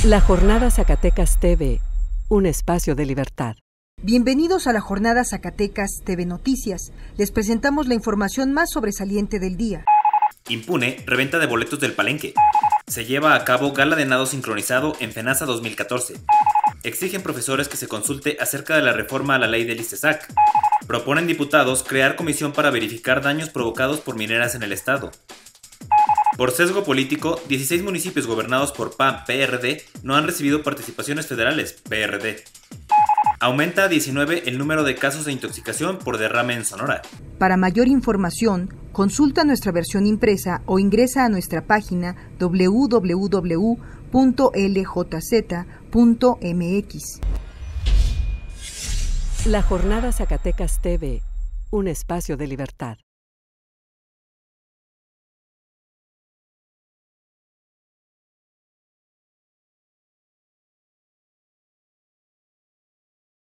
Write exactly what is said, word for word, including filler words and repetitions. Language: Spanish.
La Jornada Zacatecas T V, un espacio de libertad. Bienvenidos a la Jornada Zacatecas T V Noticias. Les presentamos la información más sobresaliente del día. Impune reventa de boletos del Palenque. Se lleva a cabo gala de nado sincronizado en FENASA dos mil catorce. Exigen profesores que se consulte acerca de la reforma a la ley del ISTESAC. Proponen diputados crear comisión para verificar daños provocados por mineras en el estado. Por sesgo político, dieciséis municipios gobernados por P A N P R D no han recibido participaciones federales P R D. Aumenta a diecinueve el número de casos de intoxicación por derrame en Sonora. Para mayor información, consulta nuestra versión impresa o ingresa a nuestra página doble u doble u doble u punto l j z punto m x. La Jornada Zacatecas T V, un espacio de libertad.